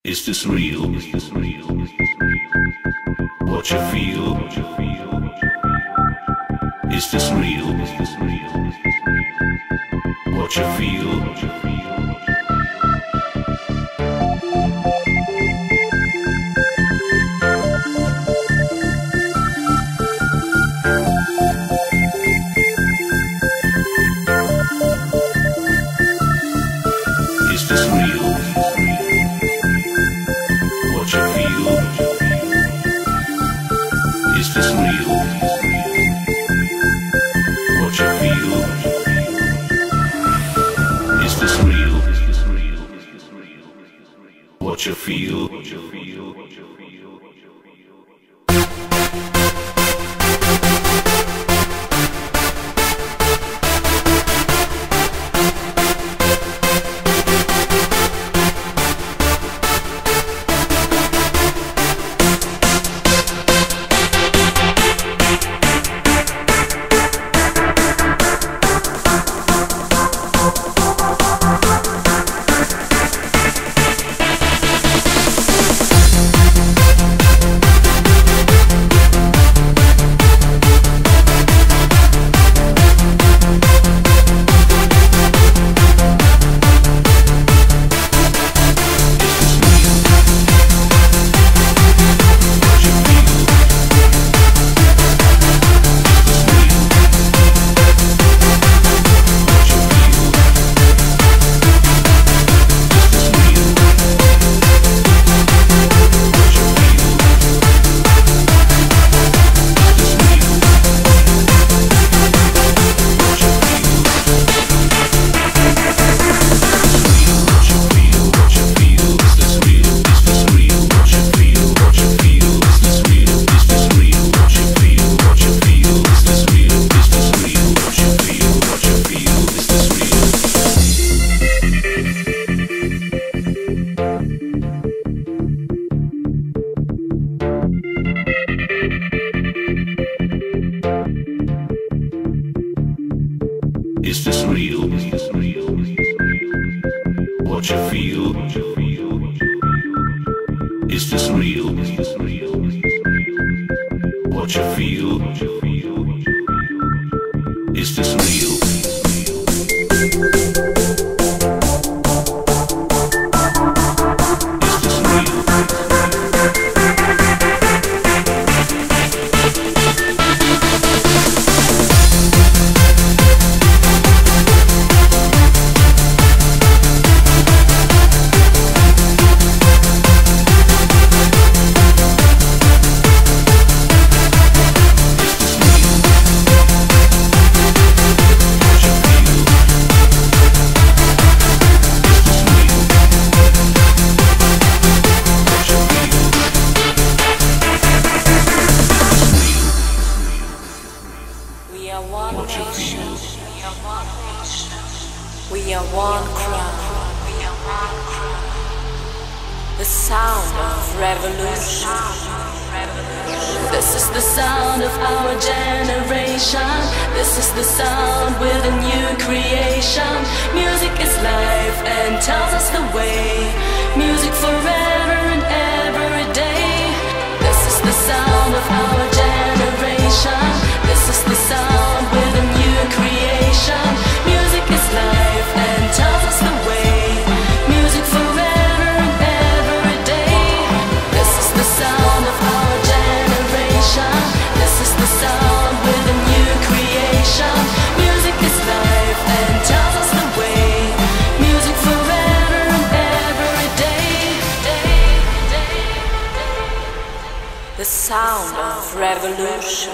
Is this real? What you feel? Is this real? What you feel? Is this real? What you feel? Is this real? What you feel? Is this real? What you feel? Is this real? What you feel? Is this real? What you feel? Is this real? What you feel? We are one crowd. The sound of revolution. This is the sound of our generation. This is the sound with a new creation. Music is life and tells us the way. Music forever and every day. This is the sound of our generation. This is the sound with a new creation. Music is life and tells us the way. Music forever and every day. This is the sound of our generation. This is the sound with a new creation. Music is life and tells us the way. Music forever and every day. The sound of revolution.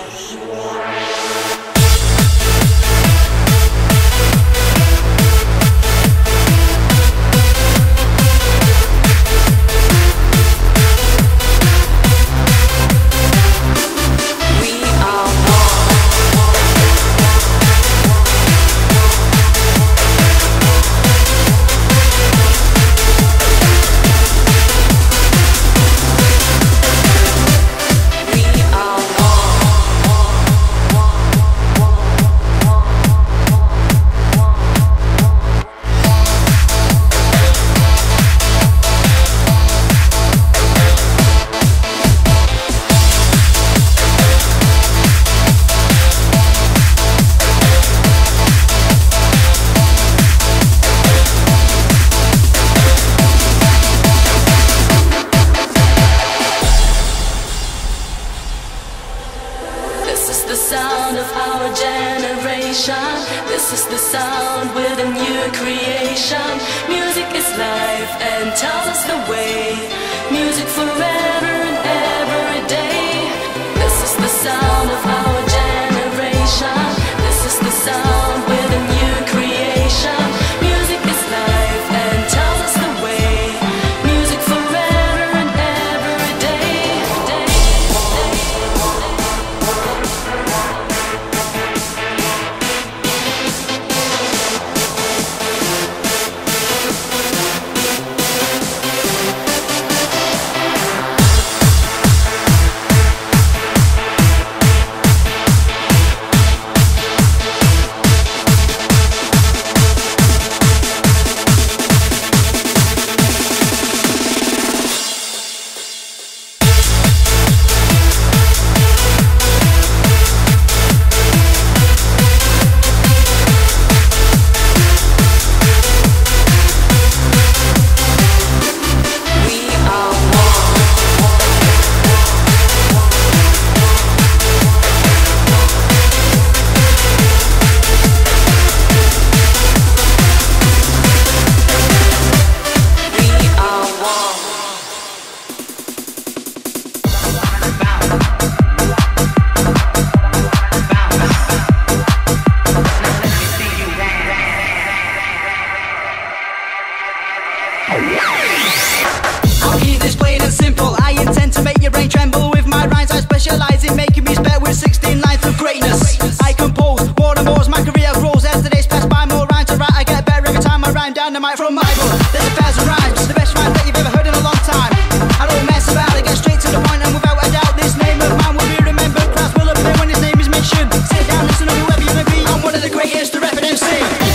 This is the sound with a new creation. Music is life and tells us the way. Music forever and every day. This is the sound of our generation. This is the sound with a new creation. Music is life and tells us the way. Music forever and every day. I'll keep this plain and simple. I intend to make your brain tremble with my rhymes. I specialize in making music better with 16 lines of greatness. I compose more and more as my career grows. As the days pass by, more rhymes to write. I get better every time I rhyme down the mic from my book. There's 1,000 rhymes, the best rhyme that you've ever heard in a long time. I don't mess about, I get straight to the point, and without a doubt, this name of mine will be remembered. Crowds will appear when his name is mentioned. Sit down, listen to whoever you may be. I'm one of the greatest to rap and MC.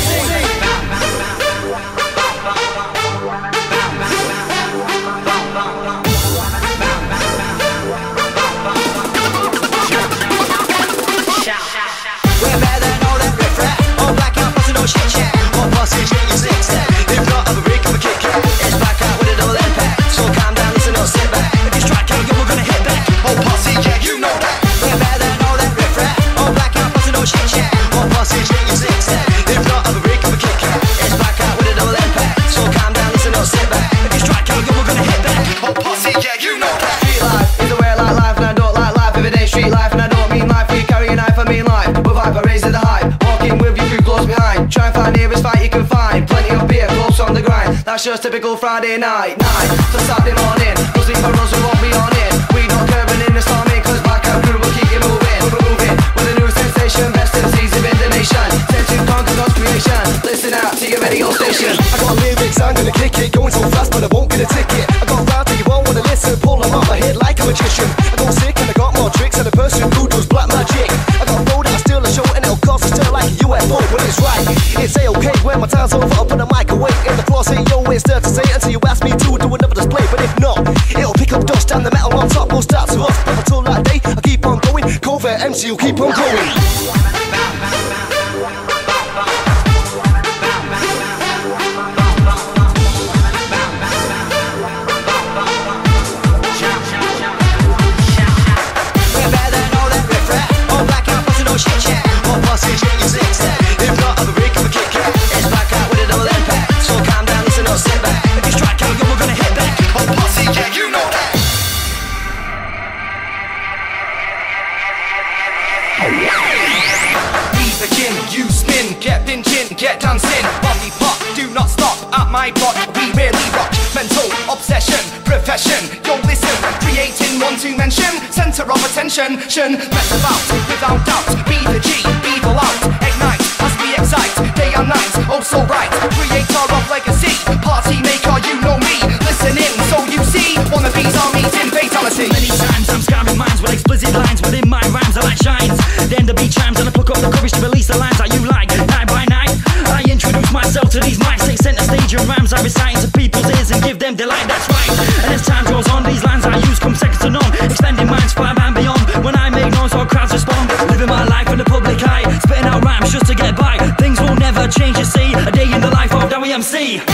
We're better than all that riff-raff. All black out, bustin' no shit-chat. All posses, get your zig-zag. If not, have a break of a Kit-Kat. It's back out with it all impact. So calm down, listen, don't sit back. If you strike out, yo, we're gonna hit back. All posse, yeah, you know that. We're better than all that riff-raff. All black out, bustin' no shit-chat. All posses, get your zig-zag. If not, have a break of a Kit-Kat. It's back out with it all impact. So calm down, listen, don't sit back. If you strike out, yo, we're gonna hit back. All posse, yeah, you know that. Street life is the way I like life, and I don't like life if it ain't street life, and I don't mean life. We carry a knife, I mean life. With hype, I raise to the hype. Walking with you through close behind. Try and find nearest fight you can find. Plenty of beer, close on the grind. That's just typical Friday night. To Saturday morning. No sleep for us, we won't be on it. We don't care when in the storming, cause back out crew will keep you moving. We're moving with a new sensation. Best MCs in the nation. Sent to conquer God's creation. Listen out to your radio station. I got lyrics, I'm gonna kick it. Going so fast, but I won't get a ticket. I got rhymes that you won't wanna listen. Pull them off my head like a magician. I go sick and I got more tricks than a person who does black magic. I got road out, still a show, and it'll cost us still like a UFO. But it's right, it's A-okay when my time's over. I'll put a mic away in the floor, say yo, it's there to say until you ask me to do another display. But if not, it'll pick up dust and the metal on top will start to rust. But until that day, I keep on going. Covert MC will keep on going. The kin, you spin, get pinching, get dancing. Body pop, do not stop at my plot. We really rock, mental obsession, profession. Yo, listen, creating one to mention, center of attention. Mess about without doubt. Be the G, evil out, ignite as we excite. Day and night, oh so right. Creator of legacy, party maker, you know me. Listen in, so you see, wannabes are meeting fatality. Many times I'm scarring minds with explicit lines within my rhymes. I like shines. Then the beat chimes and I pluck up the courage to release the lines that you like. Night by night, I introduce myself to these mics. Take center stage and rhymes I recite into people's ears and give them delight. That's right. And as time goes on, these lines I use come second to none. Extending minds far and beyond. When I make noise, all crowds respond. Living my life in the public eye, spitting out rhymes just to get by. Things will never change, you see. A day in the life of WMC.